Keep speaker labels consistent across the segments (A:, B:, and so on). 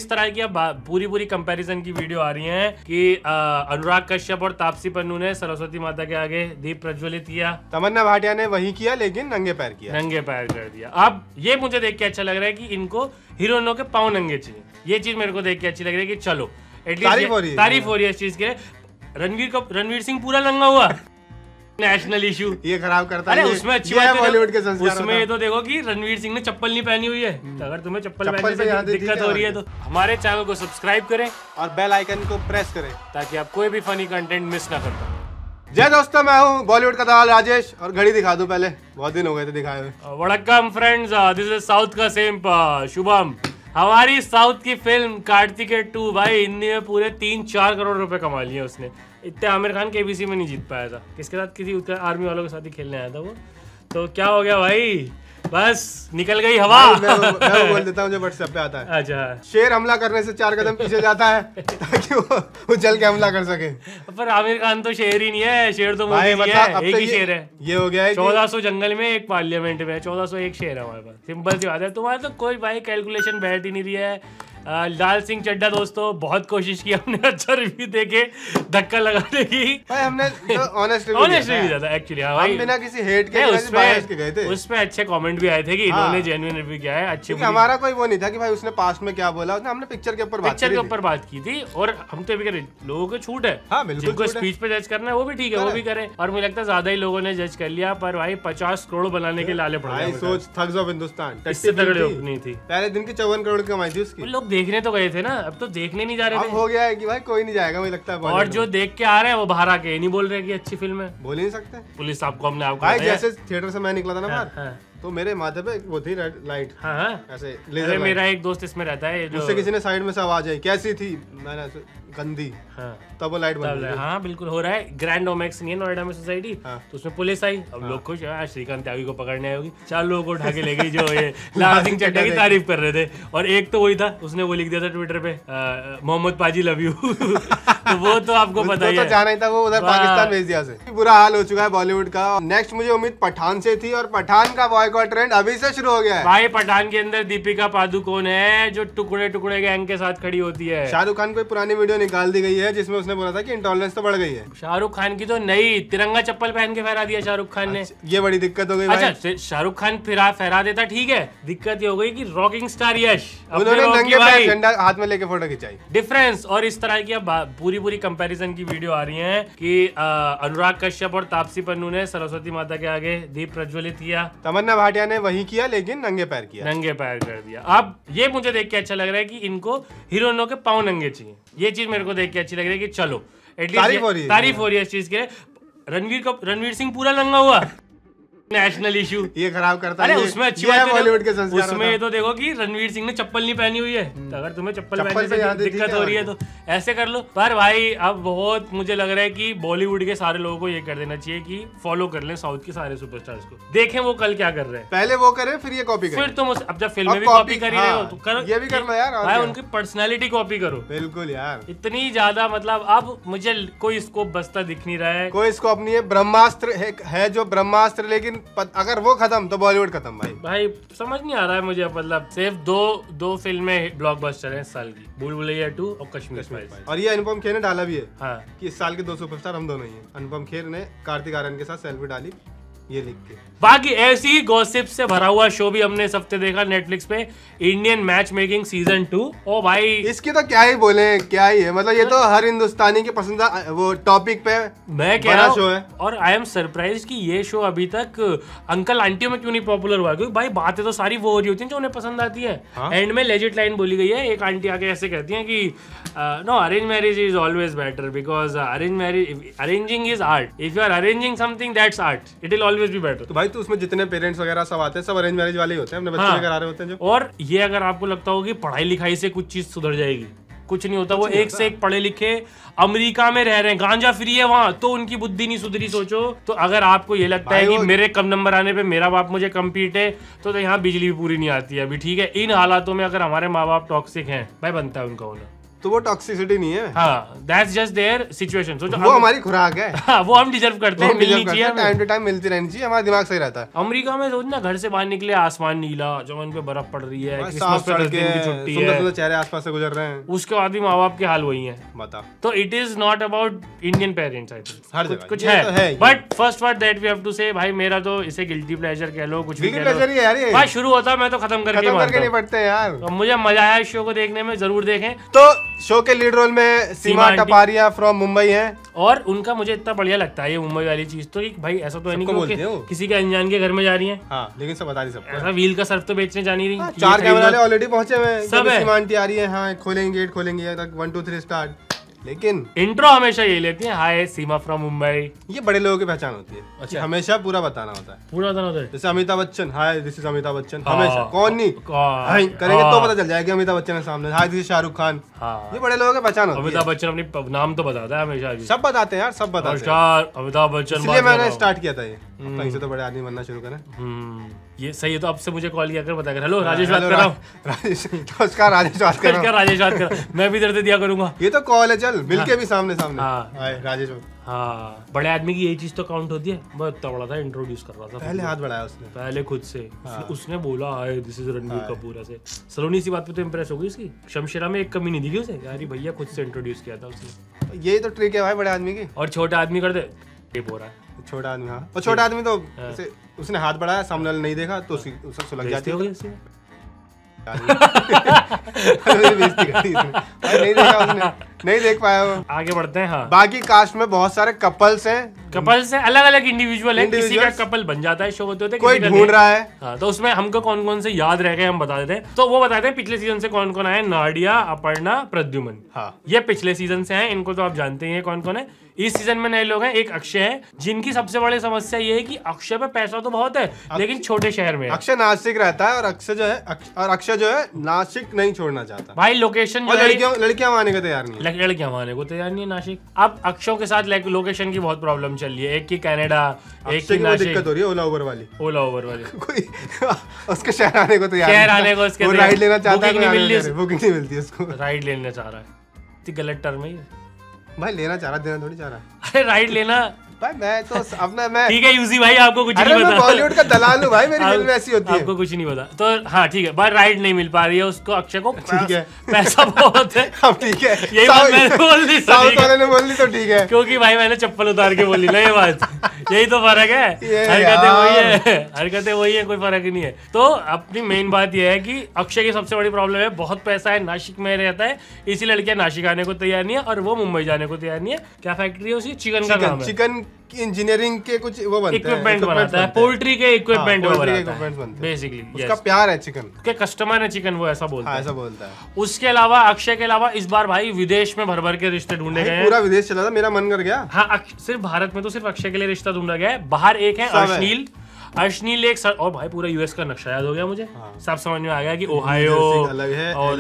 A: इस तरह की अब पूरी कंपैरिजन की वीडियो आ रही है कि अनुराग कश्यप और तापसी पन्नू ने सरस्वती माता के आगे दीप प्रज्वलित किया।
B: तमन्ना भाटिया ने वही किया लेकिन नंगे पैर किया।
A: नंगे पैर कर दिया। अब ये मुझे देख के अच्छा लग रहा है कि इनको हीरोइनों के पाँव नंगे चाहिए। ये चीज मेरे को देख के अच्छी लग रही है कि चलो एटलीस्ट तारीफ हो रही है इस चीज के। रणवीर सिंह पूरा नंगा हुआ नेशनल इशू
B: ये खराब करता
A: है।
B: है।
A: उसमें अच्छी बात है
B: बॉलीवुड के संस्कार।
A: उसमें ये तो देखो कि रणवीर सिंह ने चप्पल नहीं पहनी हुई है। तो अगर तुम्हें चप्पल पहनने से दिक्कत हो रही है तो हमारे चैनल को सब्सक्राइब करें
B: और बेल आइकन को प्रेस करें
A: ताकि आप कोई भी फनी कंटेंट मिस ना कर पाए।
B: जय दोस्तों, मैं हूँ बॉलीवुड का दाल राजेश और घड़ी दिखा दूं पहले, बहुत दिन हो गए थे दिखाए हुए।
A: वड़क्कम फ्रेंड्स, दिस इज साउथ का सेम शुभम। हमारी साउथ की फिल्म कार्तिकेय 2 भाई हिंदी में पूरे 3-4 करोड़ रुपए कमा लिए उसने। इतने आमिर खान केबीसी में नहीं जीत पाया था। किसके साथ? किसी आर्मी वालों के साथ ही खेलने आया था वो। तो क्या हो गया भाई, बस निकल गई हवा।
B: मैं वो बोल देता हूँ जो व्हाट्सएप पे आता है।
A: अच्छा,
B: शेर हमला करने से 4 कदम पीछे जाता है ताकि वो उछल के हमला कर सके।
A: पर आमिर खान तो शेर ही नहीं है, शेर तो मोदी जी है। एक ही शेर है।
B: ये हो गया है
A: 1400 जंगल में, एक पार्लियामेंट में 1401 शेर है हमारे पास। सिंपल सी बात है। तुम्हारे तो कोई भाई कैलकुलेशन बैठ ही नहीं रही है। लाल सिंह चड्ढा दोस्तों, बहुत कोशिश की हमने अच्छा रिव्यू देके धक्का लगाने की।
B: भाई हमने तो ऑनेस्ट
A: रिव्यू दिया था एक्चुअली। हाँ भाई,
B: हम बिना किसी हेट के गए थे।
A: उसमें अच्छे कमेंट भी आए थे कि इन्होंने जेन्युइन रिव्यू किया है। अच्छे,
B: हमारा कोई वो नहीं था कि भाई उसने पास्ट में क्या बोला। हमने पिक्चर के ऊपर बात की थी और हम तो भी करें, लोगों को छूट है। हाँ, बिल्कुल
A: जिनको स्पीच पे जज करना है वो भी ठीक है, वो भी करे। और मुझे लगता है ज्यादा ही लोगों ने जज कर लिया। पर भाई 50 करोड़ बनाने के लाले पड़े।
B: सोच, थग्स ऑफ हिंदुस्तान
A: इससे तगड़ी ओपनिंग थी।
B: पहले दिन की 54 करोड़ कमाई थी उसकी।
A: लोग देखने तो गए थे ना, अब तो देखने नहीं जा रहे थे।
B: अब हो गया है कि भाई कोई नहीं जाएगा, मुझे लगता है।
A: और जो देख के आ रहे हैं वो बाहर आके नहीं बोल रहे कि अच्छी फिल्म है।
B: बोल ही नहीं सकते।
A: पुलिस आपको, हमने आपको
B: भाई जैसे थिएटर से मैं निकला था ना बाहर, तो मेरे माथे पे वो थी रेड लाइट।
A: हाँ,
B: ऐसे
A: लेजर। मेरा एक दोस्त इसमें रहता है,
B: उससे किसी ने साइड में से आवाज आई, कैसी थी? मैंने गंदी।
A: हाँ,
B: तब वो लाइट बंद।
A: हाँ बिल्कुल हो रहा है। ग्रैंड ओमेक्स नहीं है नोएडा में सोसाइटी। हाँ। तो उसमें पुलिस आई। अब लोग खुश है, श्रीकांत त्यागी को पकड़ने आई होगी। 4 लोगों को उठा के ले गई जो ये लाल सिंह चड्ढा की तारीफ कर रहे थे। और एक तो वही था, उसने वो लिख दिया था ट्विटर पे, मोहम्मद पाजी लव यू। तो वो तो आपको पता ही है।
B: जाना ही था, वो उधर पाकिस्तान भेज दिया से। बुरा हाल हो चुका है बॉलीवुड का। नेक्स्ट मुझे उम्मीद पठान से थी और पठान का बॉयकॉट ट्रेंड अभी से शुरू हो गया है।
A: भाई पठान के अंदर दीपिका पादुकोण है जो टुकड़े टुकड़े गैंग के साथ खड़ी होती है।
B: शाहरुख खान को पुरानी वीडियो निकाल दी गई है जिसमें उसने बोला था कि इंटॉलरेंस तो बढ़ गई है।
A: शाहरुख खान की तो नई तिरंगा चप्पल पहन के फहरा दिया शाहरुख खान ने।
B: ये बड़ी दिक्कत हो गई।
A: अच्छा, शाहरुख खान फहरा देता ठीक है, दिक्कत ये हो गई कि रॉकिंग स्टार यश
B: उन्होंने नंगे पैर झंडा हाथ में लेके फोटो खिंचाई।
A: डिफरेंस। और इस तरह की अब पूरी कंपैरिजन की वीडियो आ रही है कि अनुराग कश्यप और तापसी पन्नू ने सरस्वती माता के आगे दीप प्रज्वलित किया।
B: तमन्ना भाटिया ने वही किया लेकिन नंगे पैर किया।
A: नंगे पैर कर दिया। अब ये मुझे देख के अच्छा लग रहा है कि इनको हीरोइनों के पाँव नंगे चाहिए। ये चीज मेरे को देख के अच्छी लग रही है कि चलो एटलीस्ट तारीफ हो रही है इस चीज के। रणवीर सिंह पूरा नंगा हुआ नेशनल इशू।
B: ये खराब करता है।
A: उसमें अच्छी बात है
B: बॉलीवुड के संस्कार।
A: उसमें तो देखो कि रणवीर सिंह ने चप्पल नहीं पहनी हुई है। तो अगर तुम्हें चप्पल पहनने से दिक्कत हो रही है तो ऐसे कर लो। पर भाई अब बहुत मुझे लग रहा है कि बॉलीवुड के सारे लोगों को ये कर देना चाहिए कि फॉलो कर लें साउथ के सारे सुपरस्टार्स को, देखें वो कल क्या कर रहे हैं।
B: पहले वो करें फिर ये कॉपी करें।
A: फिर तुम अब जब फिल्में भी कॉपी कर रहे हो तो करो, ये
B: भी कर लो यार।
A: भाई उनकी पर्सनैलिटी कॉपी करो।
B: बिल्कुल यार,
A: इतनी ज्यादा मतलब अब मुझे कोई स्कोप बचता दिख नहीं रहा है।
B: कोई स्कोप नहीं है। ब्रह्मास्त्र है जो ब्रह्मास्त्र, लेकिन अगर वो खत्म तो बॉलीवुड खत्म। भाई
A: समझ नहीं आ रहा है मुझे। मतलब सिर्फ दो फिल्में ब्लॉकबस्टर हैं इस साल की, भूल भुलैया 2 और कश्मीर फाइल्स।
B: और ये अनुपम खेर ने डाला भी है।
A: हाँ,
B: कि इस साल के 2 सुपरस्टार हम दोनों ही हैं। अनुपम खेर ने कार्तिक आर्यन के साथ सेल्फी डाली ये लिख के।
A: बाकी ऐसी ही गॉसिप से भरा हुआ शो भी हमने इस हफ्ते देखा नेटफ्लिक्स पे, इंडियन मैच मेकिंग सीजन 2। ओ भाई
B: इसकी तो क्या ही बोले, क्या ही है। मतलब ये तो हर हिंदुस्तानी के पसंदीदा वो टॉपिक पे
A: मैं कह रहा शो है। और आई एम सरप्राइज कि ये शो अभी तक अंकल आंटियों में क्यों नहीं पॉपुलर हुआ। क्योंकि भाई बातें तो सारी वो हो रही होती हैं जो उन्हें पसंद आती है। एंड में लेजिट लाइन बोली गई है, एक आंटी आके ऐसे कहती है कि no, arrange marriage is always better because arranging is art. If you are arranging something that's art, it will always be better.
B: तो भाई तो उसमें जितने पेरेंट्स वगैरह सब आते हैं सब अरेंज मैरिज वाले ही होते हैं, अपने बच्चे लेकर आ रहे होते हैं जो।
A: और ये अगर आपको लगता हो कि पढ़ाई लिखाई से कुछ चीज सुधर जाएगी, कुछ नहीं होता। वो एक से एक पढ़े लिखे अमेरिका में रह रहे हैं, गांजा फ्री है वहां, तो उनकी बुद्धि नहीं सुधरी। सोचो तो अगर आपको ये लगता है कि मेरे कम नंबर आने पे मेरा बाप मुझे कम पीटे तो यहाँ बिजली भी पूरी नहीं आती है अभी। ठीक है, इन हालातों में अगर हमारे माँ बाप टॉक्सिक हैं भाई, बनता है उनका होना।
B: तो वो टॉक्सिसिटी नहीं है।
A: हाँ, दैट्स जस्ट देयर सिचुएशन।
B: वो हमारी खुराक है।
A: हाँ, वो हम डिजर्व करते हैं, मिलनी चाहिए,
B: टाइम टू टाइम मिलती रहनी चाहिए, हमारा दिमाग सही रहता है।
A: अमेरिका में सोच ना, घर से बाहर निकले आसमान नीला, जमीन पे बर्फ पड़ रही है, क्रिसमस पे 10 दिन की छुट्टी है,
B: सुंदर चेहरे आसपास से गुजर रहे हैं,
A: उसके बाद भी माँ बाप के हाल वही है।
B: बता।
A: तो it is not about Indian parents, I think
B: हर जगह
A: कुछ है, but first word that we have to say, भाई मेरा तो इसे गिल्टी प्लेजर कह लो, कुछ भी कह लो भाई, शुरू होता है मैं तो खत्म करके
B: नहीं पड़ते यार।
A: तो मुझे मजा आया इस शो को देखने में, जरूर देखें।
B: तो शो के लीड रोल में सीमा टपारिया फ्रॉम मुंबई है,
A: और उनका मुझे इतना बढ़िया लगता है ये मुंबई वाली चीज, तो भाई ऐसा तो है नहीं कि किसी के अनजान के घर में जा रही है।
B: हाँ, लेकिन सब बता रही सबको,
A: ऐसा व्हील का सर्फ तो बेचने जानी रही।
B: 4 कैमरे वाले ऑलरेडी पहुंचे हुए हैं,
A: सब है,
B: सीमा आंटी आ रही है, हाँ खोलेंगे गेट खोलेंगे, 1 2 3 स्टार्ट। लेकिन
A: इंट्रो हमेशा ये लेती है, हाय सीमा फ्रॉम मुंबई।
B: ये बड़े लोगों की पहचान होती है। अच्छा, हमेशा पूरा बताना होता है,
A: पूरा बताना होता है।
B: जैसे Amitabh Bachchan, hi this is Amitabh Bachchan, हमेशा। कौन नहीं करेंगे तो पता चल जाएगा अमिताभ बच्चन है सामने, hi this is Shahrukh Khan. ये बड़े लोगों की पहचान होती है।
A: अमिताभ बच्चन अपनी नाम तो बताता है हमेशा,
B: सब बताते हैं यार, सब बताते हैं।
A: अमिताभ बच्चन,
B: इसलिए मैंने स्टार्ट किया था ये, कहीं से तो बड़े आदमी बनना शुरू करें।
A: ये सही है। तो अब से मुझे कॉल किया कर, बता कर, हेलो राजेश बात कर रहा हूँ।
B: राजेश नमस्कार, राजेश बात कर रहा हूँ।
A: राजेश बात कर, मैं भी इधर से दिया करूंगा।
B: ये तो कॉल है, चल मिलके भी सामने सामने।
A: हाँ
B: राजेश।
A: हाँ, बड़े आदमी की यही चीज तो काउंट होती है। बहुत इतना बड़ा था, इंट्रोड्यूस कर रहा था,
B: पहले हाथ बढ़ाया उसने,
A: पहले खुद से। उसने बोला hi this is Ranbir Kapoor. ऐसे सलोनी सी बात पे तो इंप्रेस हो गई उसकी। शमशेरा में एक कमी नहीं दिखी उसे, यार भैया खुद से इंट्रोड्यूस किया था उसने।
B: यही तो ट्रिक है भाई बड़े आदमी की।
A: और छोटा आदमी कर दे टेप हो रहा है।
B: छोटा आदमी, हाँ, और छोटा आदमी तो उसने हाथ बढ़ाया, सामने वाले नहीं देखा तो उसे सुलग जाती है। नहीं देख पाया वो।
A: आगे बढ़ते हैं। हाँ,
B: बाकी कास्ट में बहुत सारे कपल्स हैं,
A: अलग अलग इंडिविजुअल है, किसी का कपल बन जाता है शो होते होते,
B: कोई ढूंढ रहा है।
A: हाँ, तो उसमें हमको कौन कौन से याद रह गए हम बता देते हैं। तो वो बताते हैं पिछले सीजन से कौन कौन आए, नाडिया, अपर्णा, प्रद्युमन।
B: हाँ,
A: ये पिछले सीजन से हैं, इनको तो आप जानते हैं कौन कौन है। इस सीजन में नए लोग हैं, एक अक्षय है, जिनकी सबसे बड़ी समस्या ये है कि अक्षय पे पैसा तो बहुत है लेकिन छोटे शहर में है।
B: अक्षय नासिक रहता है, और अक्षय जो है नासिक नहीं छोड़ना चाहता
A: भाई। लोकेशन जो
B: लड़कियां मानने को तैयार नहीं है,
A: लड़कियां मानने को तैयार नहीं है नासिक। अब अक्षय के साथ लोकेशन की बहुत प्रॉब्लम चल रही है, एक की कनाडा, एक की नासिक।
B: दिक्कत हो रही है ओला उबर वाली
A: कोई
B: उसके शहर आने को तैयार,
A: शहर आने को उसके
B: राइड लेना चाहता है,
A: बुकिंग
B: नहीं मिलती उसको,
A: राइड लेना चाह रहा है। गलत टर्म है
B: भाई, लेना चाह रहा, देना थोड़ी चाह रहा।
A: अरे राइड लेना
B: भाई, मैं तो अपना मैं
A: ठीक है यूजी भाई, आपको कुछ नहीं पता।
B: बॉलीवुड का दलाल हूं भाई, मेरी फिल्म ऐसी होती है,
A: आपको कुछ नहीं पता। तो हाँ ठीक है, बट राइड नहीं मिल पा रही है उसको, अक्षय को।
B: ठीक है,
A: पैसा बहुत है।
B: अब ठीक है,
A: यही बात मैंने बोल दी,
B: साउथ वाले ने बोल दी तो ठीक है,
A: क्योंकि भाई मैंने चप्पल उतार के बोली ना ये बात। यही तो फर्क है, हरकतें वही है, हरकतें वही है, कोई फर्क ही नहीं है। तो अपनी मेन बात यह है कि अक्षय की सबसे बड़ी प्रॉब्लम है बहुत पैसा है, नासिक में रहता है, इसी लड़कियां नासिक आने को तैयार नहीं है और वो मुंबई जाने को तैयार नहीं है। क्या फैक्ट्री है उसकी? चिकन का काम है,
B: चिकन इंजीनियरिंग के कुछ वो बनते हैं,
A: इक्विपमेंट बनाता है, पोल्ट्री के इक्विपमेंट बनाता है बेसिकली।
B: उसका प्यार है चिकन
A: के, कस्टमर है चिकन, वो ऐसा बोलता है,
B: ऐसा बोलता है।
A: उसके अलावा अक्षय के अलावा इस बार भाई विदेश में भर भर के रिश्ते ढूंढे गए हैं।
B: पूरा विदेश चला था, मेरा मन कर गया।
A: हाँ, सिर्फ भारत में तो सिर्फ अक्षय के लिए रिश्ता ढूंढा गया है। बाहर एक है अर्शनील एक और भाई पूरा यूएस का नक्शा याद हो गया मुझे। सब समझ में आ गया कि ओहायो
B: अलग है
A: और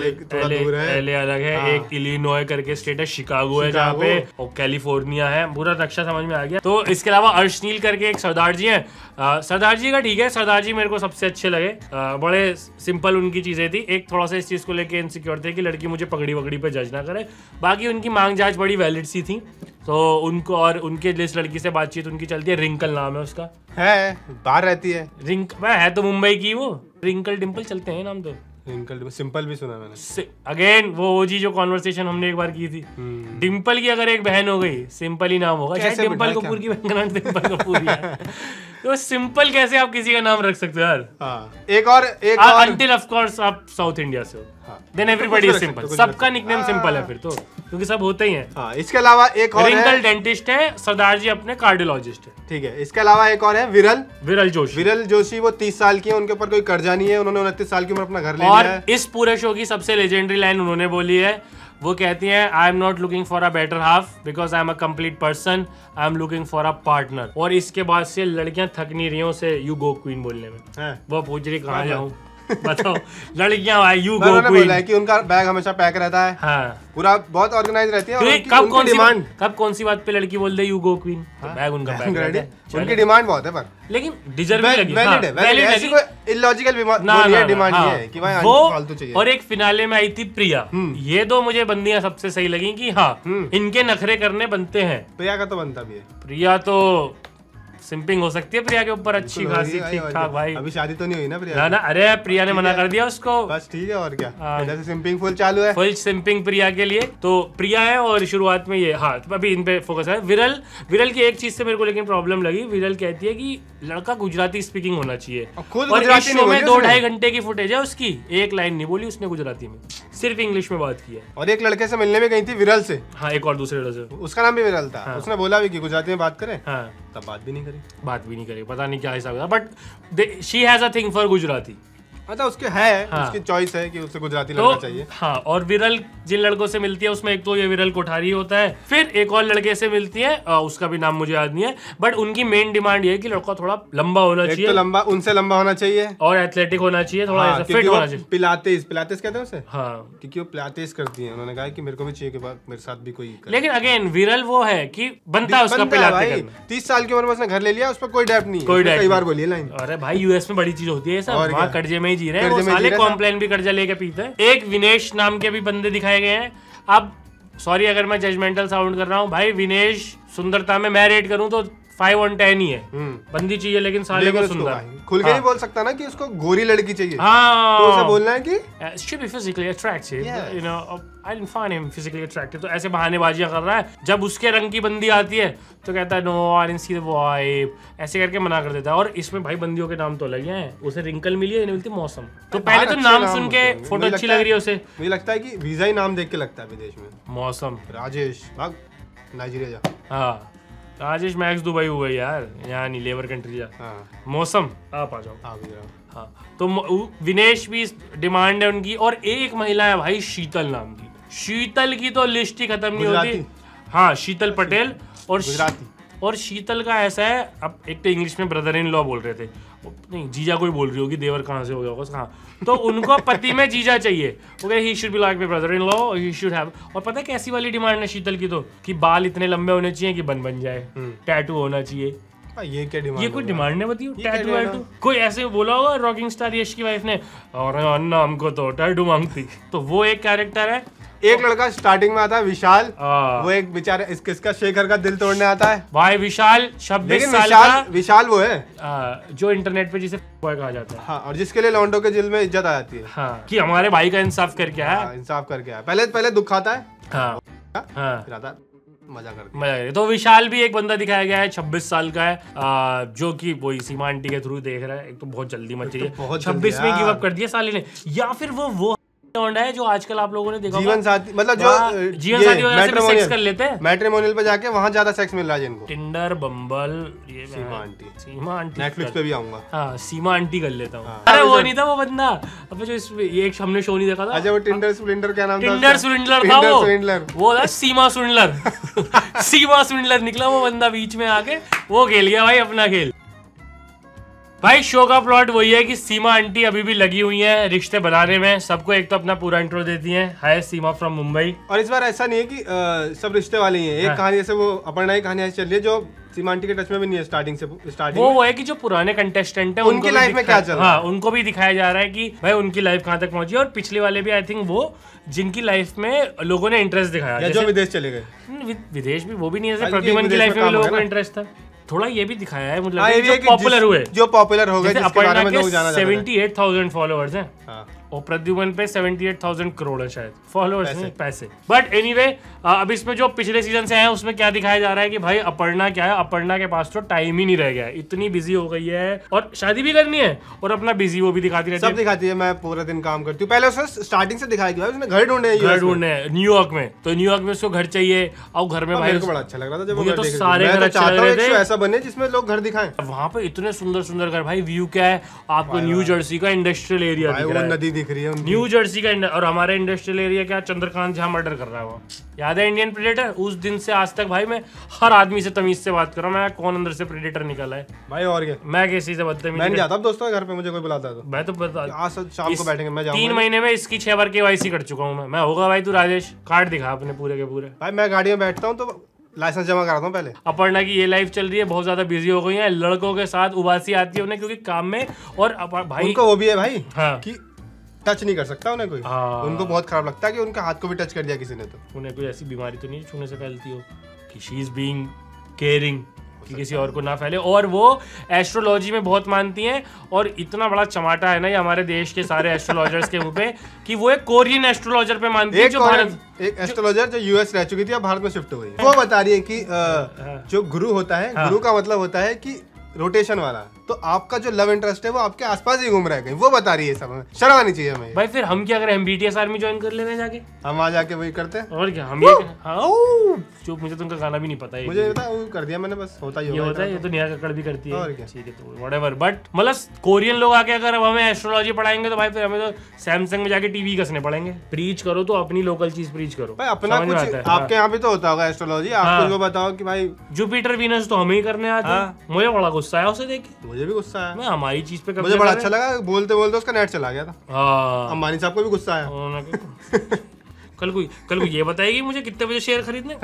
A: एले अलग है, एक इलिनॉय करके स्टेट है, शिकागो है जहाँ पे, और कैलिफोर्निया है, पूरा नक्शा समझ में आ गया। तो इसके अलावा अर्शनील करके एक सरदार जी है, सरदार जी का ठीक है, सरदार जी मेरे को सबसे अच्छे लगे, बड़े सिंपल उनकी चीजें थी। एक थोड़ा सा इस चीज को लेके इनसिक्योर थे कि लड़की मुझे पगड़ी वगड़ी पे जज ना करे, बाकी उनकी मांग जांच बड़ी वैलिड सी थी। तो उनको और उनके जिस लड़की से बातचीत उनकी चलती है, रिंकल नाम है उसका,
B: है बाहर रहती है,
A: है तो मुंबई की वो, रिंकल डिम्पल चलते हैं नाम तो,
B: रिंकल सिंपल भी सुना मैंने।
A: अगेन वो जी जो कॉन्वर्सेशन हमने एक बार की थी, डिम्पल की अगर एक बहन हो गई, सिंपल ही नाम होगा, शायद डिम्पल कपूर की बहन का नाम डिम्पल कपूर ही है। तो सिंपल कैसे आप किसी का नाम रख सकते हो यार?
B: एक और
A: अंटिल ऑफ कोर्स आप साउथ इंडिया से हो, देन एवरीबॉडी इज सिंपल, सबका निकनेम सिंपल है फिर तो, क्योंकि सब होते ही हैं।
B: इसके अलावा एक और
A: रिंकल डेंटिस्ट है, सरदार जी अपने कार्डियोलॉजिस्ट है,
B: ठीक है। इसके अलावा एक और है विरल जोशी, वो 30 साल की है, उनके ऊपर कोई कर्जा नहीं है, उन्होंने 29 साल की उम्र अपना घर ले लिया है।
A: और इस पूरे शो की सबसे लेजेंडरी लाइन उन्होंने बोली है, वो कहती हैं I am not looking for a better half because I am a complete person, I am looking for a partner. और इसके बाद से लड़कियां थक नहीं रही हैं उसे यू गो क्वीन बोलने में, वो पूछ रही कहाँ जाऊँ, बताओ लड़कियां भाई यू गो
B: उन्होंने
A: क्वीन।
B: बोला है कि उनका बैग हमेशा पैक रहता है,
A: हाँ
B: पूरा बहुत ऑर्गेनाइज रहती है, और उनकी डिमांड
A: कब कौन सी बात पे लड़की बोल दे यू गो क्वीन, तो बैग उनका बैग रहता है।
B: उनकी डिमांड बहुत है, पर
A: लेकिन डिजर्व लगी,
B: वैलिड है, वैलिड है, ऐसी कोई इलॉजिकल डिमांड नहीं है कि भाई फालतू चाहिए।
A: और एक फिनाले में आई थी प्रिया, ये दो मुझे बंदियां सबसे सही लगी कि हाँ इनके नखरे करने बनते हैं।
B: प्रिया का तो बनता भी है,
A: प्रिया तो सिंपिंग हो सकती है प्रिया के ऊपर अच्छी खासी, ठीक ठाक भाई।
B: अभी शादी तो नहीं हुई ना प्रिया?
A: ना ना, अरे प्रिया ने मना कर दिया उसको,
B: बस ठीक है, और क्या, जैसे सिंपिंग फुल चालू है,
A: फुल सिंपिंग प्रिया के लिए। तो प्रिया है और शुरुआत में ये, हाँ तो अभी इन पे फोकस है। विरल की एक चीज से मेरे को लेकिन प्रॉब्लम लगी, विरल कहती है कि लड़का गुजराती स्पीकिंग होना चाहिए, और इस शो में 2-2.5 घंटे की फुटेज है उसकी, एक लाइन नहीं बोली उसने गुजराती में, सिर्फ इंग्लिश में बात की है।
B: और एक लड़के से मिलने में गई थी विरल से,
A: हाँ एक और दूसरे से,
B: उसका नाम भी विरल था, उसने बोला भी कि गुजराती में बात करें,
A: हाँ
B: तब बात भी नहीं करी,
A: पता नहीं क्या हिसाब था, but she has a thing for Gujarati.
B: अच्छा उसके है,
A: हाँ।
B: उसकी चॉइस है कि उसे गुजराती लड़का चाहिए।
A: हाँ, और विरल जिन लड़कों से मिलती है उसमें एक तो ये विरल कोठारी होता है, फिर एक और लड़के से मिलती है, उसका भी नाम मुझे याद नहीं है, बट उनकी मेन डिमांड ये है कि लड़का थोड़ा लंबा होना चाहिए,
B: तो लंबा, उनसे लंबा होना चाहिए,
A: और एथलेटिक होना चाहिए, थोड़ा ऐसा फिट होना चाहिए।
B: पिलातेस कहते हैं उसे,
A: हाँ
B: क्योंकि वो पिलातेस करती है, उन्होंने कहा कि मेरे को भी चाहिए कि मेरे साथ भी कोई करे।
A: लेकिन अगेन विरल वो है कि बनता है उसका पिलाते करना।
B: 30 साल की उम्र में उसने घर ले लिया, उस पर कोई डेप्ट नहीं, कई बार बोली लाइन।
A: अरे भाई यूएस में बड़ी चीज होती है सब, वहाँ कर्जे में ही जी रहे हैं, वो साले कॉम्प्लेन भी कर्जा लेके पीते हैं। एक विनेश नाम के भी बंदे दिखाए गए हैं। अब सॉरी अगर मैं जजमेंटल साउंड कर रहा हूँ भाई, विनेश सुंदरता में मैं रेट करूँ तो 5 on 10 ही है, बंदी चाहिए लेकिन साले को सुंदर।
B: खुल के नहीं बोल सकता ना कि उसको गोरी लड़की चाहिए,
A: हाँ
B: तो उसे बोलना है कि
A: she be physically attractive, you know, I didn't find him physically attractive, तो ऐसे बहानेबाजियां कर रहा है। जब उसके रंग की बंदी आती है तो कहता है no I didn't see the vibe, ऐसे करके मना कर देता है। और इसमें भाई बंदियों के नाम तो अलग हैं, उसे रिंकल मिली है, इन्हें मिलती मौसम। तो पहले तो नाम सुन के फोटो अच्छी लग रही है उसे,
B: मुझे लगता है कि वीजा ही नाम देख के लगता है विदेश में।
A: मौसम,
B: राजेश भाग नाइजीरिया जा,
A: हाँ राजेश मैक्स दुबई हुआ यार, यहाँ नहीं लेबर कंट्री जा। मौसम आप आ जाओ, हाँ तो विनेश भी डिमांड है उनकी। और एक महिला है भाई शीतल नाम की, शीतल की तो लिस्ट ही खत्म नहीं होती। हाँ शीतल पटेल, और शीतल का ऐसा है, अब एक तो इंग्लिश में ब्रदर इन लॉ बोल रहे थे, नहीं जीजा कोई बोल रही होगी, देवर कहाँ से हो गया होगा, हाँ तो उनको पति में जीजा चाहिए, वो कहे he should be like my brother in law, he should have. और पता है कैसी वाली डिमांड है शीतल की, तो कि बाल इतने लंबे होने चाहिए कि बन जाए, टैटू होना चाहिए।
B: ये क्या डिमांड,
A: ये कोई डिमांड है बताइए, टैटू वैटू कोई ऐसे बोला होगा रॉकिंग स्टार यश की वाइफ ने, और अन्ना हमको तो टैटू मांगती, तो वो एक कैरेक्टर है।
B: एक लड़का स्टार्टिंग में आता है विशाल, वो एक बेचारे इसका शेखर का दिल तोड़ने आता है
A: भाई। विशाल 26 साल का,
B: विशाल वो है
A: जो इंटरनेट पे जिसे बॉय कहा जाता है,
B: हाँ, और जिसके लिए लॉन्डो के जेल में इज्जत आ जाती है,
A: हाँ, कि हमारे भाई का इंसाफ करके आया,
B: इंसाफ करके आया। पहले दुख आता है,
A: हाँ
B: मजा करके।
A: तो विशाल भी एक बंदा दिखाया गया है, 26 साल का है, जो कि वही सीमा आंटी के थ्रू देख रहा है। एक तो बहुत जल्दी मच रही है, 26 में गिव अप कर दिया साले ने, या फिर वो है जो आजकल आप लोगों ने देखा
B: जीवन साथी, मतलब जो
A: जीवन साथी वगैरह से सेक्स कर लेते हैं,
B: मैट्रिमोनियल पे जाके वहां ज्यादा सेक्स मिल रहा है जिनको,
A: टिंडर बम्बल, ये
B: सीमा आंटी नेटफ्लिक्स पे भी आऊंगा,
A: हाँ सीमा आंटी कर लेता हूँ। अरे वो नहीं था वो बंदा, अब जो ये एक हमने शो नहीं देखा था,
B: अच्छा वो टिंडर स्विंडलर, क्या नाम था,
A: टिंडर स्विंडलर था वो था सीमा स्विंडलर सीमा स्विंडलर निकला वो बंदा बीच में आके, वो खेल गया भाई अपना खेल। भाई शो का प्लॉट वही है कि सीमा आंटी अभी भी लगी हुई है रिश्ते बनाने में, सबको एक तो अपना पूरा इंट्रो देती हैं, हाय सीमा फ्रॉम मुंबई।
B: और इस बार ऐसा नहीं है कि सब रिश्ते वाले ही हैं, एक कहानी जैसे वो अपर्णा की कहानी ऐसी चल रही है जो सीमा आंटी के टच में भी नहीं है स्टार्टिंग
A: वो है कि जो पुराने कंटेस्टेंट है
B: उनकी लाइफ में क्या चल रहा है,
A: हाँ उनको भी दिखाया जा रहा है कि भाई उनकी लाइफ कहाँ तक पहुंची है। और पिछले वाले भी आई थिंक वो जिनकी लाइफ में लोगों ने इंटरेस्ट दिखाया,
B: जो विदेश चले गए,
A: विदेश भी वो भी नहीं है, प्रतिबंध की लाइफ में लोगों को इंटरेस्ट था। थोड़ा ये भी दिखाया है मतलब जो पॉपुलर हुए,
B: जो पॉपुलर हो गए, जिसके बारे में लोग जाना
A: 78,000 फॉलोअर्स हैं, और प्रद्युमन पे 78,000 करोड़ है शायद फॉलोअर्स नहीं पैसे। बट एनीवे अब इसमें जो पिछले सीजन से है उसमें क्या दिखाया जा रहा है कि भाई अपर्णा क्या है, अपर्णा के पास तो टाइम ही नहीं रह गया है, इतनी बिजी हो गई है और शादी भी करनी है और अपना बिजी वो भी दिखाती रहती है,
B: सब दिखाती है। मैं पूरा दिन काम करती हूँ, पहले उसने स्टार्टिंग से दिखाया कि उसने घर ढूंढे
A: न्यूयॉर्क में, तो न्यूयॉर्क में उसको घर चाहिए और घर में भाई
B: बड़ा अच्छा लग रहा था जब
A: मुझे तो सारे घर अच्छे लग रहे थे,
B: ऐसा बने जिसमें लोग घर दिखाएं।
A: वहाँ पे इतने सुंदर सुंदर घर, भाई व्यू क्या है आपको न्यू जर्सी का इंडस्ट्रियल एरिया दिख रहा है,
B: नदी दिख दिख रही है उनकी।
A: न्यू जर्सी का और हमारे इंडस्ट्रियल एरिया क्या चंद्रकांत जहाँ मर्डर कर रहा है वो, याद है इंडियन प्रेडेटर? उस दिन से आज तक भाई मैं हर आदमी से तमीज से बात कर रहा हूँ, मैं कौन अंदर से प्रेडेटर निकला है
B: भाई। और क्या,
A: मैं किसी से बदतमीजी
B: मैं नहीं जाता दोस्तों के घर पे, मुझे कोई बुलाता है तो
A: मैं तो बता
B: आज शाम को बैठेंगे, मैं जाऊंगा।
A: 3 महीने में इसकी 6 बार KYC कर चुका हूँ मैं होगा भाई। तू राजेश कार्ड दिखा अपने पूरे के पूरे।
B: भाई मैं गाड़ी में बैठता हूँ तो लाइसेंस जमा कराता हूँ पहले।
A: अपर्णा की ये लाइफ चल रही है, बहुत ज्यादा बिजी हो गई है, लड़कों के साथ उबासी आती है उन्हें क्योंकि काम में। और भाई
B: उनको वो भी है भाई
A: हाँ
B: कि टच नहीं कर सकता उन्हें कोई।
A: हाँ।
B: उनको बहुत खराब लगता है कि उनके हाथ को भी टच कर दिया किसी ने तो।
A: उन्हें कोई ऐसी बीमारी तो नहीं छूने से फैलती हो कि शी इज बीइंग केयरिंग कि किसी और को ना फैले। और वो एस्ट्रोलॉजी में बहुत मानती हैं और इतना बड़ा चमाटा है ना ये हमारे देश के सारे एस्ट्रोलॉजर्स के मुंह पे कि वो एक कोरियन एस्ट्रोलॉजर पे मानती है जो भारत,
B: एक एस्ट्रोलॉजर जो US रह चुकी थी और भारत में शिफ्ट हो गई। वो बता रही है कि जो गुरु होता है, गुरु का मतलब होता है कि रोटेशन वाला, तो आपका जो लव इंटरेस्ट है वो आपके आसपास ही घूम रहा है कहीं, वो बता रही है। सब हमें शर्म आनी चाहिए हमें।
A: भाई फिर हम क्या करें, हम BTS आर्मी ज्वाइन कर लेते हैं जाके,
B: हम वहाँ जाके वही करते हैं।
A: और क्या हम ये जो मुझे तो उनका गाना भी नहीं पता है,
B: मुझे पता वो कर दिया मैंने, बस होता ही
A: ये होता है, ये तो नेहा कक्कड़ भी करती है।
B: और क्या।
A: ठीक है तो व्हाटएवर, बट मतलब कोरियन लोग आके अगर हमें एस्ट्रोलॉजी पढ़ाएंगे तो भाई फिर हमें तो सैमसंग में जाके टीवी कसने पड़ेंगे। प्रीच करो तो अपनी लोकल चीज प्रीच करो
B: भाई, अपना कुछ आपके यहाँ भी तो होता होगा एस्ट्रोलॉजी, आप कुछ बताओ कि भाई
A: जुपिटर वीनस तो हमें ही करने आते हैं। मुझे बड़ा गुस्सा आया उसे देख के,
B: मुझे भी गुस्सा आया।
A: मैं हमारी चीज पे
B: मुझे बड़ा अच्छा लगा, बोलते बोलते उसका नेट चला गया था।
A: हाँ
B: अंबानी साहब को भी गुस्सा आया।
A: कल को ये बताएगी मुझे कितने बजे शेयर खरीदने।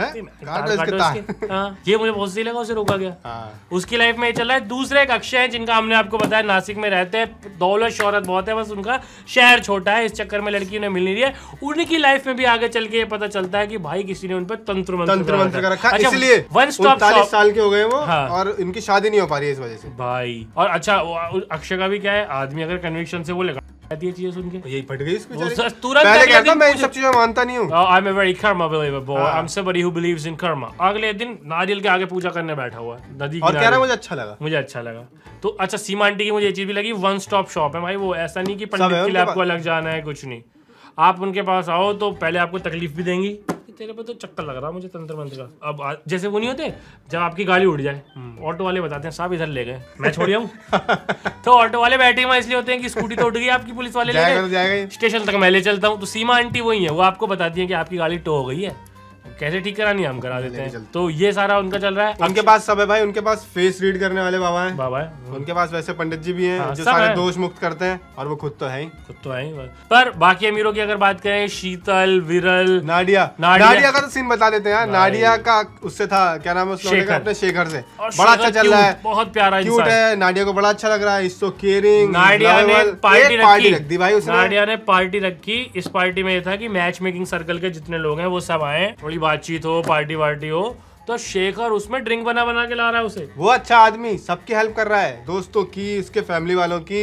A: हाँ, ये मुझे बहुत सही लगा, उसे रोका गया।
B: हाँ।
A: उसकी लाइफ में ये चल रहा है। दूसरे एक अक्षय हैं जिनका हमने आपको बताया नासिक में रहते हैं, दौलत शोहरत बहुत है, बस उनका शहर छोटा है, इस चक्कर में लड़की उन्हें मिल नहीं रही है। उनकी लाइफ में भी आगे चल के ये पता चलता है कि भाई किसी ने उन पर तंत्र मंत्र
B: कर रखा, इसलिए
A: 49
B: साल के हो गए वो।
A: हाँ।
B: और इनकी शादी नहीं हो पा रही है इस वजह से
A: भाई। और अच्छा अक्षय का भी क्या है, आदमी अगर कन्विक्शन से वो लगा चीजें सुन के
B: यही फट गई इसकी
A: तुरंत।
B: पहले कहता मैं इन सब चीजों मानता नहीं हूँ।
A: I'm a very karma believer boy. I'm somebody who believes in karma. अगले दिन नारियल के आगे पूजा करने बैठा हुआ है नदी
B: और कह रहा मुझे अच्छा लगा।
A: मुझे अच्छा लगा। तो अच्छा सीमा आंटी की मुझे ये चीज भी लगी, वन स्टॉप शॉप है भाई। वो ऐसा नहीं कि पंडित के लिए आपको अलग जाना है, कुछ नहीं। आप उनके पास आओ तो पहले आपको तकलीफ भी देंगी, तेरे पे तो चक्कर लग रहा मुझे तंत्र मंत्र का। अब जैसे वो नहीं होते जब आपकी गाड़ी उड़ जाए, ऑटो वाले बताते हैं साहब इधर ले गए, मैं छोड़ आऊं। तो ऑटो वाले बैठे हुए इसलिए होते हैं कि स्कूटी तो उड़ गई आपकी, पुलिस वाले ले गए, स्टेशन तक मैं ले चलता हूँ। तो सीमा आंटी वही है, वो आपको बताती है कि आपकी गाड़ी टो हो गई है, कैसे ठीक करानी हम करा देते हैं। तो ये सारा उनका चल रहा है।
B: उनके पास सब है भाई, उनके पास फेस रीड करने वाले बाबा हैं,
A: बाबा है
B: उनके पास वैसे पंडित जी भी हैं।
A: हाँ,
B: जो
A: सब
B: सारे
A: है।
B: दोष मुक्त करते हैं, और वो खुद तो है ही।
A: पर बाकी अमीरों की अगर बात करें, शीतल, विरल,
B: नाडिया का तो सीन बता देते हैं यार। नाडिया का उससे था, क्या नाम है उस लड़के का, अपने शेखर से बड़ा अच्छा चल रहा है,
A: बहुत प्यारा
B: क्यूट है। नाडिया को बड़ा अच्छा लग रहा है, इसको केयरिंग।
A: नाडिया ने
B: पार्टी रख दी भाई उसने।
A: नाडिया ने पार्टी रखी। इस पार्टी में ये था कि मैच मेकिंग सर्कल के जितने लोग हैं वो सब आए, थोड़ी बातचीत हो, पार्टी हो। तो शेखर उसमें ड्रिंक बना के ला रहा है उसे। वो
B: अच्छा आदमी सबकी हेल्प कर रहा है, दोस्तों की, उसके फैमिली वालों की।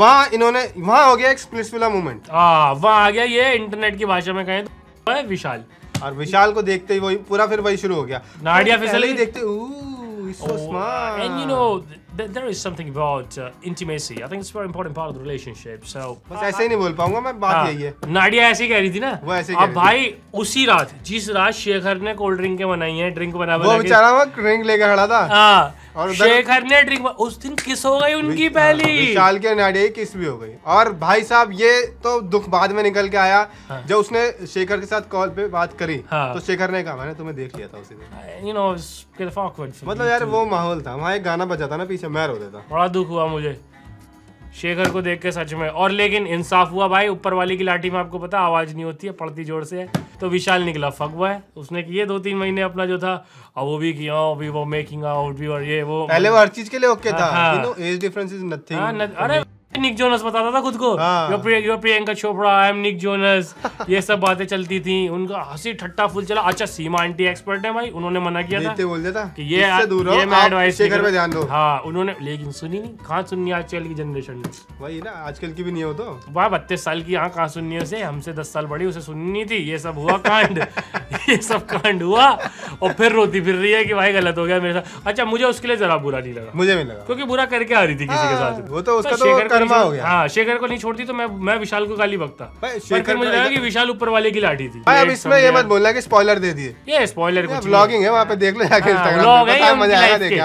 B: वहाँ हो गया एक स्प्लिट्सविला मोमेंट।
A: वहाँ आ गया ये, इंटरनेट की भाषा में कहें तो विशाल।
B: और विशाल को देखते ही वही पूरा फिर वही शुरू हो गया।
A: नाडिया फिसल
B: ही देखते so smart.
A: And you know there is something about intimacy. I think it's a very important part of the relationship. So
B: बस ऐसे ही नहीं बोल पाऊंगा मैं, बात यही है।
A: नाडिया ऐसे ही कह रही थी ना,
B: वो ऐसे ही
A: अब भाई उसी रात जिस रात शेखर ने कोल्ड ड्रिंक के बनाई है, ड्रिंक बना
B: वो बेचारा वो ड्रिंक लेकर खड़ा था।
A: हाँ, और शेखर ने ड्रिंक, उस दिन किस हो गई उनकी पहली।
B: विशाल के नाडिया की किस भी हो गई। और भाई साहब ये तो दुख बाद में निकल के आया। जब उसने शेखर के साथ कॉल पे बात करी तो शेखर ने कहा मैंने तुम्हें देख लिया था उसी दिन।
A: You know,
B: मतलब यार वो माहौल था, वहाँ एक गाना बजा था ना पीछे, मैं रो देता।
A: बड़ा दुख हुआ मुझे शेखर को देख के सच में। और लेकिन इंसाफ हुआ भाई, ऊपर वाली की लाठी में आपको पता आवाज नहीं होती है, पड़ती जोर से है। तो विशाल निकला फगवा है, उसने किए 2-3 महीने अपना जो था, अब वो भी किया, वी वो मेकिंग आउट भी, और ये वो
B: पहले वो हर चीज के लिए ओके था। Age difference is nothing.
A: अरे निक जोनस बताता था खुद को, yo Priyanka Chopra, I am Nick Jonas, ये सब बातें चलती थी, उनका हंसी ठट्टा फुल चला। अच्छा सीमा आंटी एक्सपर्ट है भाई, उन्होंने मना किया था,
B: बोल देता
A: कि ये मैं एडवाइस
B: शेखर पे ध्यान दो।
A: हाँ उन्होंने, लेकिन सुनी नहीं, कहाँ सुननी आजकल की जनरेशन में।
B: वही ना, आजकल की भी नहीं हो तो
A: वाह 32 साल की, यहाँ कहाँ सुननी है उसे, हमसे 10 साल बड़ी, उसे सुननी नहीं थी। ये सब हुआ कांड। ये सब कांड हुआ और फिर रोती फिर रही है कि भाई गलत हो गया मेरे साथ। अच्छा मुझे उसके लिए जरा बुरा नहीं लगा,
B: मुझे भी लगा,
A: क्योंकि बुरा करके आ रही थी किसी के साथ।
B: वो तो उसका तो कर्मा हो गया।
A: हाँ शेखर को नहीं छोड़ती तो मैं विशाल को गाली बकता, पर फिर मुझे लगा कि विशाल ऊपर वाले की लाठी थी।
B: भाई अब इसमें ये मत बोलना कि स्पॉइलर दे दिए,
A: ये स्पॉइलर कुछ
B: व्लॉगिंग है, वहाँ पे देख लो जाके,
A: इंस्टाग्राम पे, मजा आएगा
B: देख।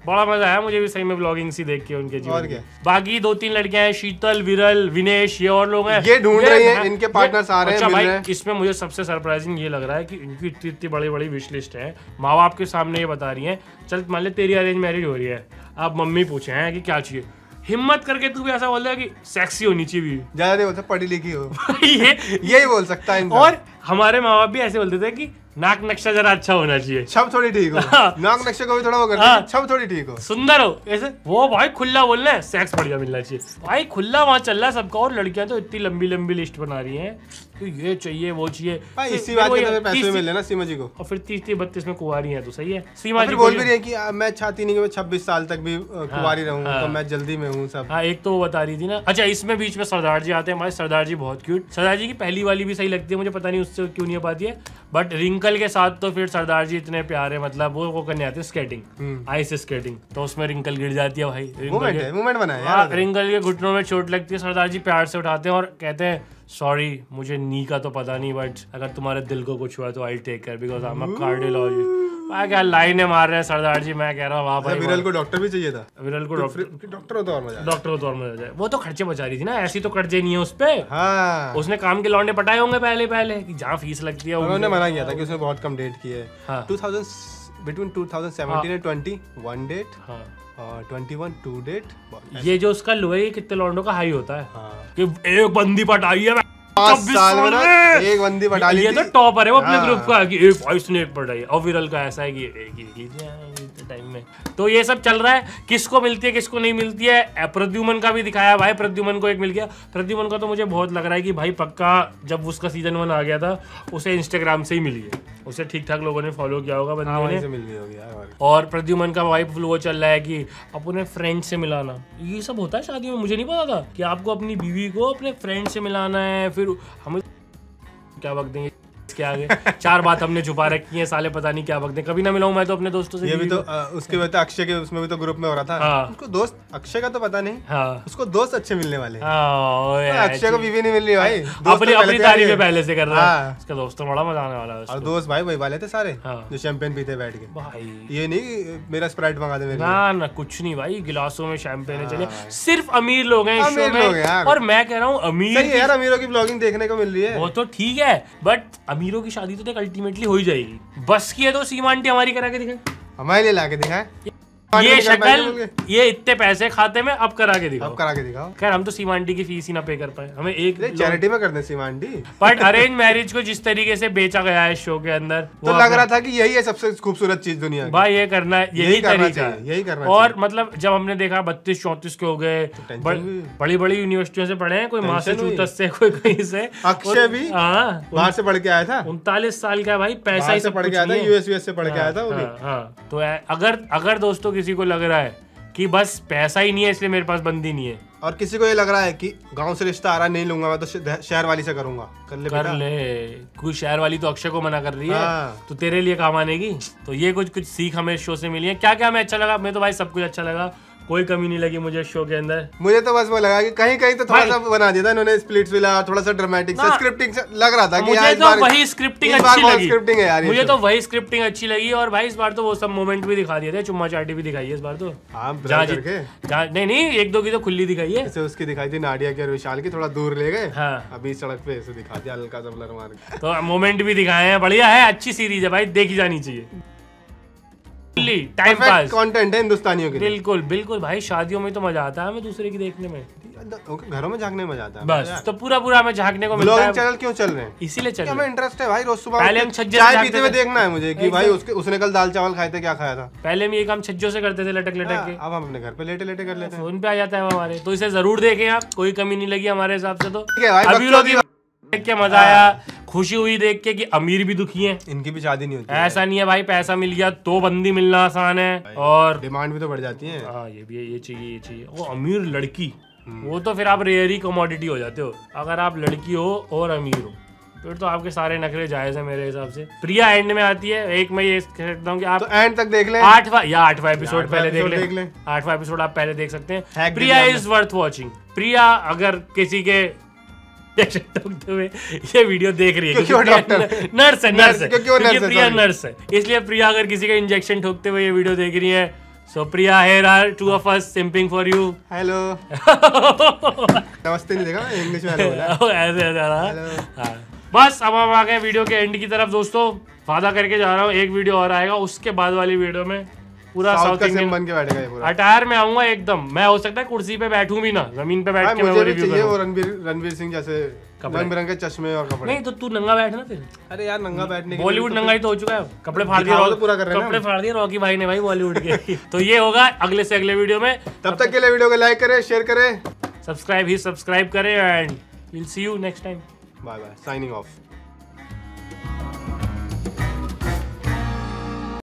A: बड़ा मजा आया मुझे भी सही में ब्लॉगिंग सी देख के उनके जीवन
B: और क्या।
A: बाकी 2-3 लड़कियां हैं, शीतल, विरल, विनेश, ये और लोग हैं,
B: ये ढूंढ रही हैं, इनके पार्टनर्स आ रहे हैं,
A: अच्छा
B: मिल
A: भाई,
B: रहे हैं।
A: इसमें मुझे सबसे सरप्राइजिंग ये लग रहा है कि इनकी इतनी बड़ी बड़ी विश लिस्ट है, माँ बाप के सामने ये बता रही है। चल मान ले तेरी अरेंज मैरिज हो रही है, अब मम्मी पूछे हैं कि क्या चाहिए, हिम्मत करके तू भी ऐसा बोल रहा है कि सेक्सी होनी चाहिए,
B: ज्यादा नहीं बोलता पढ़ी लिखी हो
A: ये
B: यही बोल सकता है इंसान।
A: और हमारे माँ बाप भी ऐसे बोलते थे कि नाक नक्शा जरा अच्छा होना चाहिए,
B: छब थोड़ी ठीक हो, नाक नक्शे को भी थोड़ा वो करते हैं, छब थोड़ी ठीक हो,
A: सुंदर हो ऐसे। वो भाई खुला बोल रहे हैं, सेक्स बढ़िया मिलना चाहिए भाई, खुला वहां चल रहा है सबका। और लड़कियां तो इतनी लंबी लंबी लिस्ट बना रही हैं कि ये चाहिए वो चाहिए
B: भाई इसी बात के तो पैसे मिल लेना सीमा जी को।
A: और फिर 30-32 में कुंवारी है तो सही है। सीमा जी
B: बोल भी रही है कि मैं चाहती नहीं कि मैं 26 साल तक भी कुंवारी रहूं, तो मैं जल्दी में हूं सब।
A: हाँ, एक तो वो बता रही थी ना। अच्छा, इसमें बीच में सरदार जी आते हैं। भाई सरदार जी बहुत क्यूट, सरदार जी की पहली वाली भी सही लगती है मुझे, पता नहीं उससे क्यों नहीं हो पाती है, बट रिंकल के साथ तो फिर सरदार जी इतने प्यारे, मतलब वो करने आते हैं स्केटिंग, आइस स्केटिंग, तो उसमें रिंकल गिर जाती है भाई,
B: मूवमेंट बना है यार।
A: रिंकल के घुटनों में चोट लगती है, सरदार जी प्यार से उठाते हैं और कहते हैं सॉरी मुझे नी का तो पता नहीं, बट अगर तुम्हारे दिल को कुछ हुआ तो I take care because I am a cardiologist. क्या लाइनें मार रहे हैं सरदार जी, मैं कह रहा हूँ वाह भाई।
B: विरल को डॉक्टर भी चाहिए था,
A: विरल को
B: डॉक्टर हो तो और मजा,
A: डॉक्टर हो तो और मजा आ जाए। वो तो खर्चे बचा रही थी ना, ऐसी तो कर्जे नहीं है उस पे।
B: हाँ,
A: उसने काम के लौंडे पटाए होंगे पहले कि जहाँ फीस लगती है।
B: उन्होंने मना किया था कि उसने बहुत कम डेट की है।
A: हाँ।
B: 2017 and 20 1 डेट, 21 2 डेट।
A: ये जो उसका लो है कितने लौंडों का हाई होता है
B: हाँ।
A: कि एक बंदी पटाई है
B: 5 साल में ना एक बंदी पटा ली।
A: ये तो टॉपर है वो अपने ग्रुप का कि एक वॉइस ने एक पटाई। और विरल का ऐसा है कि एक ही लीजिए टाइम में। तो ये सब चल रहा है, किसको मिलती है किसको नहीं मिलती है। प्रद्युमन का भी दिखाया भाई, प्रद्युमन को एक मिल गया। प्रद्युमन का तो मुझे बहुत लग रहा है कि भाई पक्का जब उसका सीजन 1 आ गया था उसे इंस्टाग्राम से ही मिली है, उसे ठीक ठाक लोगों ने फॉलो किया होगा बंदे ने।
B: मिल गई होगी यार।
A: और प्रद्युमन का भाई वो चल रहा है कि अपने फ्रेंड से मिलाना, ये सब होता है शादी में, मुझे नहीं पता था कि आपको अपनी बीवी को अपने फ्रेंड से मिलाना है। फिर हमें क्या वक्त देंगे इसके आगे 4 बात हमने छुपा रखी है साले, पता नहीं क्या वक्त दें। कभी ना मिलाऊं मैं तो अपने दोस्तों से।
B: ये भी तो उसके बाद अक्षय के उसमें भी तो ग्रुप में हो रहा था।
A: हाँ।
B: उसको दोस्त अक्षय का तो पता नहीं।
A: हाँ।
B: उसको दोस्त अच्छे मिलने वाले।
A: हाँ,
B: अक्षय को बीवी नहीं मिल रही भाई,
A: अपनी तारीफ पहले से कर रहा है। उसका दोस्त तो बड़ा मजा आने वाला है।
B: और दोस्त भाई वही वाले थे सारे जो शैंपेन पीते बैठ के
A: भाई।
B: ये नहीं मेरा स्प्राइट मंगा दे मेरे
A: ना ना कुछ नहीं भाई, गिलासों में शैंपेन है। चलिए सिर्फ अमीर लोग हैं इस शो में। और मैं कह रहा हूँ अमीर
B: यार, अमीरों की ब्लॉगिंग देखने को मिल रही है,
A: वो तो ठीक है, बट अमीरों की शादी तो अल्टीमेटली हो ही जाएगी। बस की है तो सीमा आंटी हमारी करा के दिखाए,
B: हमारे लिए ला के दिखाए।
A: ये शक्ल, ये इतने पैसे खाते में, अब करा के दिखाओ।
B: अब करा के दिखाओ।
A: खैर हम तो सीमा आंटी की फीस ही ना पे कर पाए, हमें एक
B: चैरिटी में कर दे Seema aunty.
A: But arrange marriage को जिस तरीके से बेचा गया है शो के अंदर,
B: तो लग रहा था कि यही है सबसे खूबसूरत चीज दुनिया की।
A: भाई ये करना है, यही तरीका है,
B: यही करना।
A: और मतलब जब हमने देखा 32-34 के हो गए, बड़ी बड़ी यूनिवर्सिटियों से पढ़े हैं, कोई मैसाचुसेट्स से, कोई कहीं से।
B: अक्षय भी बाहर से पढ़ के आया था,
A: 39 साल का भाई, पैसा ही
B: से पढ़ के आया था, यूएस से पढ़ के आया था वो भी।
A: तो अगर दोस्तों किसी को लग रहा है कि बस पैसा ही नहीं है इसलिए मेरे पास बंदी नहीं है,
B: और किसी को ये लग रहा है कि गांव से रिश्ता आ रहा नहीं लूंगा मैं तो शहर वाली से करूंगा, कर ले। कोई शहर वाली तो अक्षय को मना कर रही है, तो तेरे लिए काम आनेगी। तो ये कुछ सीख हमें शो से मिली है। क्या क्या हमें अच्छा लगा? मैं तो भाई सब कुछ अच्छा लगा, कोई कमी नहीं लगी मुझे शो के अंदर। मुझे तो बस वो लगा कि कहीं कहीं तो थोड़ा सा बना दिया था इन्होंने, स्प्लिट्स विला थोड़ा सा ड्रामेटिक सा स्क्रिप्टिंग लग रहा था कि
A: मुझे तो वही स्क्रिप्टिंग अच्छी लगी।
B: स्क्रिप्टिंग है यार,
A: मुझे तो वही स्क्रिप्टिंग अच्छी लगी। और भाई इस बार तो वो सब मोमेंट भी दिखा दिए थे, चुम्मा चाटी भी दिखाई है इस बार तो। नहीं 1-2 की तो खुली दिखाई है।
B: जैसे उसकी दिखाई थी नाडिया की और विशाल की, थोड़ा दूर ले गए।
A: हाँ।
B: अभी सड़क पे ऐसे दिखा दिया हल्का सा ब्लर मार के।
A: तो मोमेंट भी दिखाए हैं, बढ़िया है, अच्छी सीरीज है भाई, देखी जानी चाहिए। टाइम पास
B: कंटेंट है हिंदुस्तानियों के लिए।
A: बिल्कुल बिल्कुल भाई, शादियों में तो मजा आता है हमें दूसरे की देखने में,
B: घरों में झांकने में मजा आता है
A: बस। तो पूरा हमें झांकने को मिलता है।
B: ब्लॉगिंग चैनल क्यों चल रहे हैं?
A: इसीलिए चल रहे हैं।
B: हमें इंटरेस्ट है भाई, रोज सुबह
A: पहले हम छज्जे
B: चाय पीते हुए देखना है मुझे कि भाई उसने कल दाल चावल खाए थे, क्या खाया था।
A: पहले हम ये काम छज्जों से करते थे, लटक के।
B: अब हम अपने घर पे लेटे लेटे कर लेते हैं,
A: फोन पे आ जाता है हमारे। तो इसे जरूर देखें आप, कोई कमी नहीं लगी हमारे हिसाब से। तो
B: अभी
A: देख के मजा आया, खुशी हुई देख के कि अमीर भी दुखी हैं,
B: इनकी भी शादी नहीं होती।
A: ऐसा नहीं है भाई पैसा मिल गया तो बंदी मिलना आसान है, और
B: डिमांड भी तो बढ़ जाती है।
A: हाँ ये भी है, ये चाहिए ये चाहिए। वो अमीर लड़की, वो तो फिर आप रेयरी कमोडिटी हो जाते हो। अगर आप लड़की हो और अमीर हो फिर तो आपके सारे नखरे जायज है मेरे हिसाब से। प्रिया एंड में आती है। एक मैं ये कहता हूँ कि आप
B: तो एंड तक देख लें,
A: 8वां एपिसोड पहले देख लें। 8वां एपिसोड आप पहले देख सकते हैं। Priya is worth watching. Priya अगर किसी के ठोकते हुए ये वीडियो देख रही है, नर्स है, प्रिया नर्स है, इसलिए प्रिया अगर किसी का इंजेक्शन ठोकते हुए ये वीडियो देख रही है So Priya, here are two of us simping for you.
B: Hello नमस्ते नहीं देखा इंग्लिश में हेलो बोला
A: ऐसे हाँ। बस अब हम आ गए वीडियो के एंड की तरफ दोस्तों। वादा करके जा रहा हूँ एक वीडियो और आएगा, उसके बाद वाली वीडियो में पूरा साउथ इंडियन
B: बन के बैठेगा ये पूरा।
A: अटायर में आऊंगा एकदम। मैं हो सकता है कुर्सी पे बैठूं भी ना, जमीन पे बैठ के मैं रिव्यू करूं।
B: वो रणवीर सिंह जैसे रंग बिरंगे चश्मे और कपड़े।
A: नहीं तो तू नंगा बैठ ना फिर।
B: अरे यार नंगा बैठने के
A: बॉलीवुड नंगा ही तो हो चुका है। कपड़े फाड़ दिए, कपड़े फाड़ दिए रॉकी भाई ने भाई बॉलीवुड के। तो ये होगा अगले से अगले वीडियो में।
B: तब तक के लिए वीडियो को लाइक करें, शेयर करें,
A: सब्सक्राइब करें and will see you next time.
B: Bye bye, signing of.